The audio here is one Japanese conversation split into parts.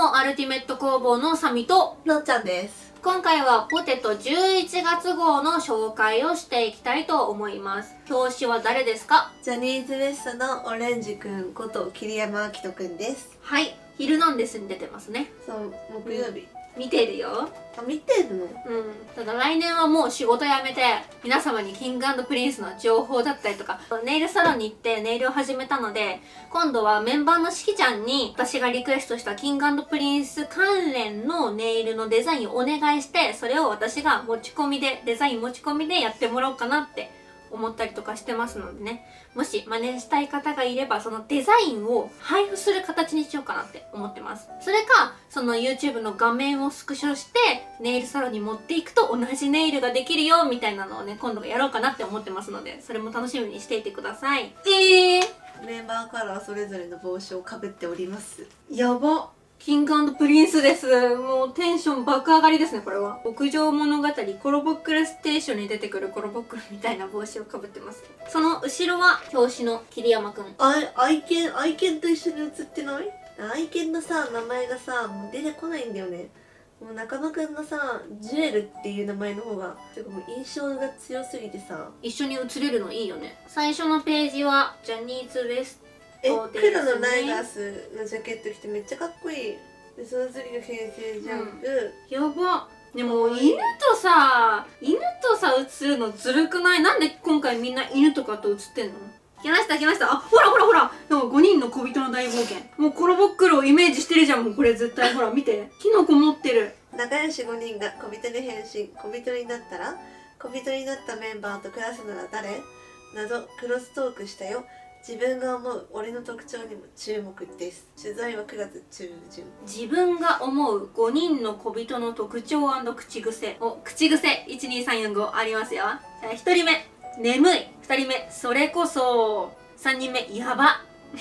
もアルティメット工房のサミとのっちゃんです。 今回はポテト11月号の紹介をしていきたいと思います。表紙は誰ですか？ ジャニーズ WEST のオレンジくんこと桐山照人くんです。 はい、ヒルナンデスに出てますね。 そう、木曜日。 見てるよ。 あ、見てるの？ ただ来年はもう仕事辞めて皆様にキング&プリンスの情報だったりとかネイルサロンに行ってネイルを始めたので、今度はメンバーのしきちゃんに私がリクエストしたキング&プリンス関連のネイルのデザインをお願いして、それを私がデザイン持ち込みでやってもらおうかなって思ったりとかしてますのでね、もし真似したい方がいればそのデザインを配布する形にしようかなって思ってます。それかその YouTube の画面をスクショしてネイルサロンに持っていくと同じネイルができるよみたいなのをね、今度やろうかなって思ってますので、それも楽しみにしていてください。 メンバーカラーそれぞれの帽子をかぶっております。 やば、キング&プリンスです。もうテンション爆上がりですね、これは。牧場物語コロボックルステーションに出てくるコロボックルみたいな帽子をかぶってます。その後ろは表紙の桐山くん。 愛犬と一緒に写ってない？愛犬のさ、名前がさ、もう出てこないんだよね。もう中野くんのさ、ジュエルっていう名前の方がてかもう印象が強すぎてさ、 一緒に写れるのいいよね。最初のページはジャニーズ WEST。 黒のライガースのジャケット着てめっちゃかっこいい。でその次が平成ジャンプ、 やば。でも犬とさ写るのずるくない？なんで今回みんな犬とかと写ってんの？来ました来ました。あ、ほらほらほら、なんか5人の小人の大冒険。もうコロボックルをイメージしてるじゃん。もうこれ絶対ほら見て、キノコ持ってる。 仲良し5人が小人に変身。小人になったら、小人になったメンバーと暮らすなら誰などクロストークしたよ。自分が思う俺の特徴にも注目です。取材は9月中旬。 自分が思う5人の小人の特徴&口癖。口癖12345ありますよ。じゃあ1人目眠い、2人目それこそ、3人目やば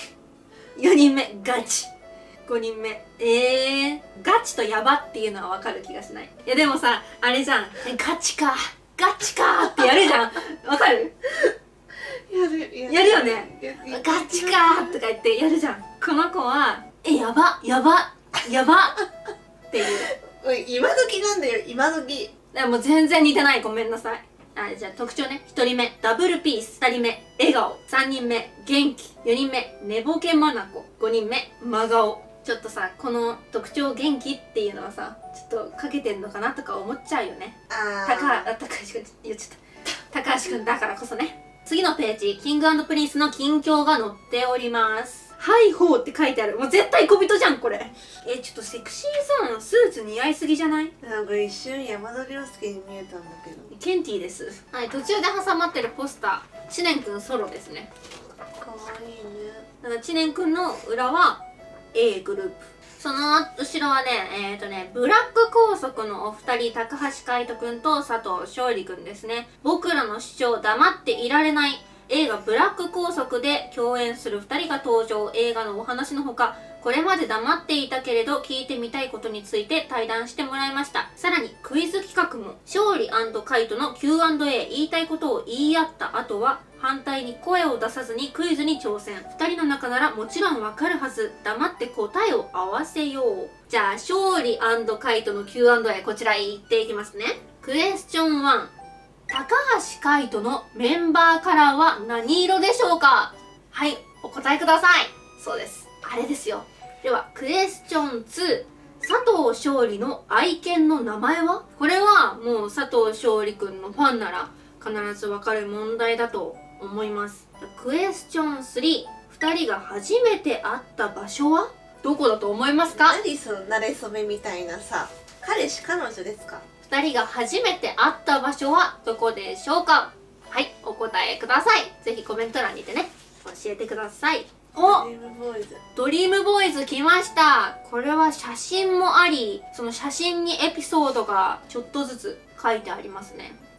4人目ガチ、5人目ガチとやばっていうのは分かる気がしない？いやでもさ、あれじゃん、ガチかガチかってやるじゃん。分かる？やるよね。ガチかーとか言ってやるじゃん。この子はやばやばやばっていう。 おい、今時なんだよ、今時。 もう全然似てない、ごめんなさい。じゃあ特徴ね。1人目ダブルピース、2人目笑顔、3人目元気、4人目寝ぼけまなこ、5人目真顔。ちょっとさ、この特徴元気っていうのはさ、ちょっとかけてんのかなとか思っちゃうよね。高橋くん言っちゃった。高橋くんだからこそね。次のページ、キング&プリンスの近況が載っております。はいほーって書いてある。もう絶対小人じゃんこれ。ちょっとセクシーゾーンスーツ似合いすぎじゃない？ なんか一瞬山田涼介に見えたんだけど。 ケンティーです。はい、途中で挟まってるポスター、知念くんソロですね。 かわいいね。 だから知念くんの裏は A グループ。その後ろはね、ブラック拘束のお二人、高橋海人くんと佐藤勝利くんですね。僕らの主張黙っていられない。映画ブラック拘束で共演する2人が登場。映画のお話のほか、これまで黙っていたけれど聞いてみたいことについて対談してもらいました。さらにクイズ企画も。勝利&カイトの Q&A、 言いたいことを言い合った後は反対に声を出さずにクイズに挑戦。2人の中ならもちろんわかるはず。黙って答えを合わせよう。じゃあ勝利&カイトの Q&A、 こちら言っていきますね。クエスチョン1、高橋海人のメンバーカラーは何色でしょうか？はい、お答えください。そうです、あれですよ。ではクエスチョン2、佐藤勝利の愛犬の名前は？これはもう佐藤勝利くんのファンなら必ずわかる問題だと思います。クエスチョン3、2人が初めて会った場所はどこだと思いますか？ 何その馴れ初めみたいなさ。彼氏彼女ですか ？2人が初めて会った場所はどこでしょうか？はい、お答えください。ぜひコメント欄にてね、教えてください。 ドリームボーイズ。 ドリームボーイズ来ました。これは写真もあり、その写真にエピソードがちょっとずつ書いてありますね。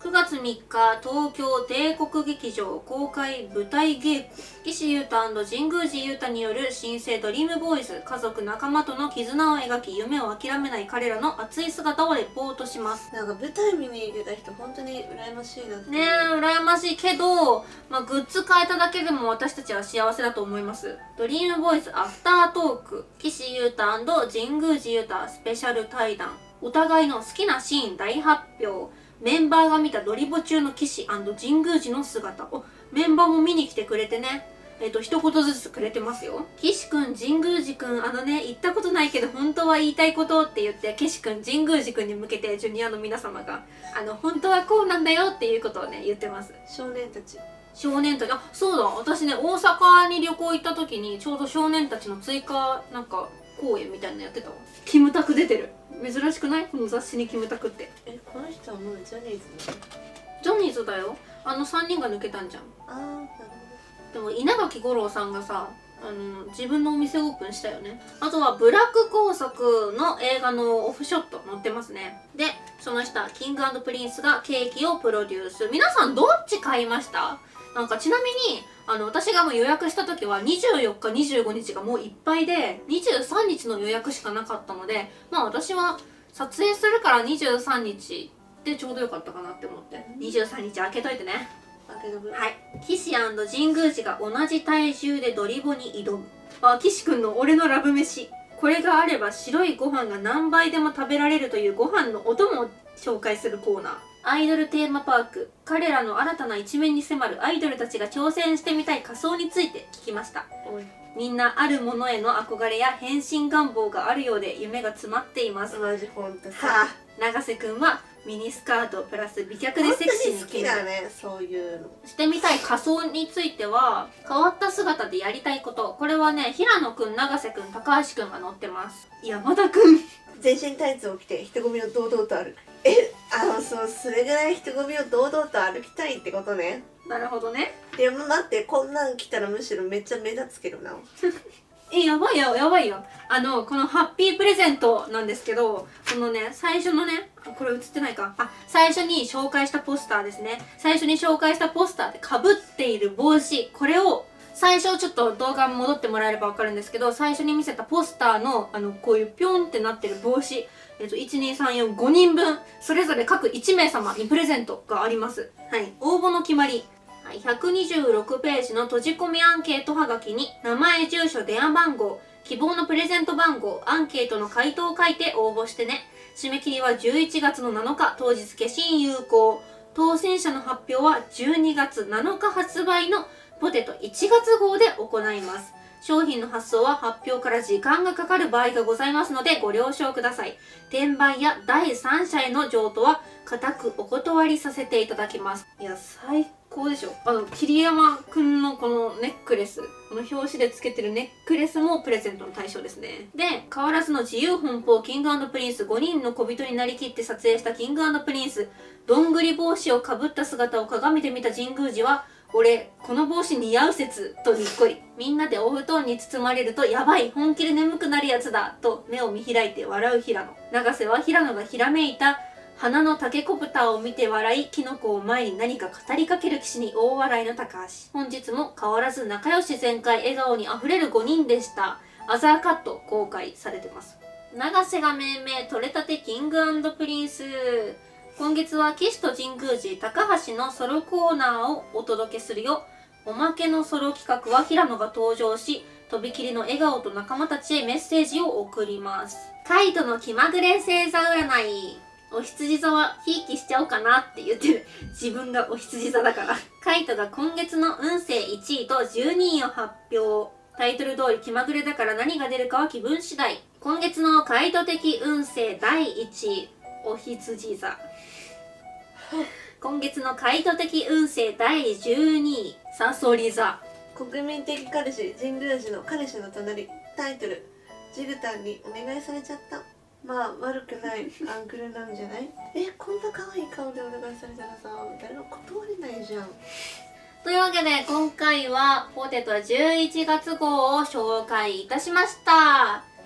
9月3日、東京帝国劇場公開舞台稽古。岸優太&神宮寺優太による新生ドリームボーイズ、家族仲間との絆を描き、夢を諦めない彼らの熱い姿をレポートします。 なんか舞台見に行けた人本当に羨ましいなって。 ねえ、羨ましいけど、グッズ買えただけでも私たちは幸せだと思います。ドリームボーイズアフタートーク、岸優太&神宮寺優太スペシャル対談、お互いの好きなシーン大発表、メンバーが見たドリボ中の岸&神宮寺の姿を、メンバーも見に来てくれてね、一言ずつくれてますよ。岸くん、神宮寺くん、言ったことないけど本当は言いたいことって言って、岸くん、神宮寺くんに向けてジュニアの皆様が、本当はこうなんだよっていうことをね、言ってます。 少年たち。 あ、そうだ、私ね、大阪に旅行行った時に、ちょうど少年たちの追加、公演みたいなのやってたわ。キムタク出てる。珍しくない？この雑誌にキムタクって。 この人はもうジャニーズなの？ ジャニーズだよ。3人が抜けたんじゃん。 ああ、なるほでも稲垣吾郎さんがさ、自分のお店オープンしたよね。あとはブラック拘束の映画のオフショット載ってますね。で、その下、キング&プリンスがケーキをプロデュース。皆さんどっち買いました？ちなみに、私がもう予約した時は24日、25日がもういっぱいで、23日の予約しかなかったので、私は撮影するから23日でちょうどよかったかなって思って、23日開けといてね。 開けとく。 はい。岸&神宮寺が同じ体重でドリボに挑む。岸くんの俺のラブ飯。これがあれば白いご飯が何倍でも食べられるというご飯のお供を紹介するコーナー。アイドルテーマパーク。彼らの新たな一面に迫るアイドルたちが挑戦してみたい仮装について聞きました。みんなあるものへの憧れや変身願望があるようで夢が詰まっています。 マジほんとさ。 永瀬くんはミニスカートプラス美脚でセクシーに好きだね、そういうの。 してみたい仮装については、変わった姿でやりたいこと。これはね、平野くん、永瀬くん、高橋くんが載ってます。山田くん。 全身タイツを着て人混みを堂々と歩く。それぐらい人混みを堂々と歩きたいってことね。 なるほどね。 でも待って、こんなん着たらむしろめっちゃ目立つけどな。 やばいよ、やばいよ。このハッピープレゼントなんですけど、このね、最初のね、これ映ってないか。最初に紹介したポスターですね。最初に紹介したポスターで被っている帽子。これを、最初ちょっと動画戻ってもらえればわかるんですけど、最初に見せたポスターの、こういうピョンってなってる帽子。1、2、3、4、5人分、それぞれ各1名様にプレゼントがあります。はい。応募の決まり。はい、126ページの閉じ込みアンケートはがきに名前、住所、電話番号、希望のプレゼント番号、アンケートの回答を書いて応募してね。締め切りは11月の7日、当日消印有効。当選者の発表は12月7日発売のポテト1月号で行います。商品の発送は発表から時間がかかる場合がございますのでご了承ください。転売や第三者への譲渡は固くお断りさせていただきます。いや、最高でしょ。桐山くんのこのネックレス、この表紙でつけてるネックレスもプレゼントの対象ですね。で、変わらずの自由奔放キング&プリンス5人の小人になりきって撮影したキング&プリンス。どんぐり帽子をかぶった姿を鏡で見た神宮寺は、俺、この帽子似合う説とにっこり。みんなでお布団に包まれるとやばい、本気で眠くなるやつだと目を見開いて笑う平野。永瀬は平野がひらめいた花のタケコプターを見て笑い、キノコを前に何か語りかける騎士に大笑いの高橋。本日も変わらず仲良し全開、笑顔にあふれる5人でした。アザーカット公開されてます。永瀬が命名、取れたてキング&プリンス。今月は岸と神宮寺、高橋のソロコーナーをお届けするよ。おまけのソロ企画は平野が登場し、とびきりの笑顔と仲間たちへメッセージを送ります。カイトの気まぐれ星座占い。お羊座はひいきしちゃおうかなって言ってる。自分がお羊座だから。カイトが今月の運勢1位と12位を発表。タイトル通り気まぐれだから何が出るかは気分次第。今月のカイト的運勢第1位、お羊座。今月のカイト的運勢第12位、サソリ座。 国民的彼氏神宮寺の彼氏の隣。タイトル、ジグタンにお願いされちゃった。まあ悪くないアングルなんじゃない？こんな可愛い顔でお願いされたらさ、誰も断れないじゃん。 というわけで今回はポテト11月号を紹介いたしました。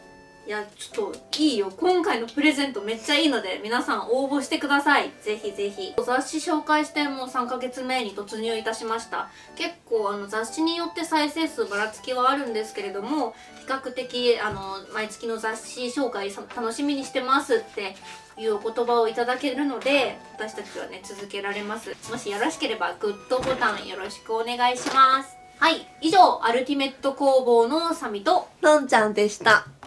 いやちょっといいよ、今回のプレゼントめっちゃいいので皆さん応募してください。ぜひぜひ。雑誌紹介してもう3ヶ月目に突入いたしました。結構雑誌によって再生数ばらつきはあるんですけれども、比較的毎月の雑誌紹介楽しみにしてますっていうお言葉をいただけるので、私たちはね続けられます。もしよろしければグッドボタンよろしくお願いします。はい、以上アルティメット工房のサミとのんちゃんでした。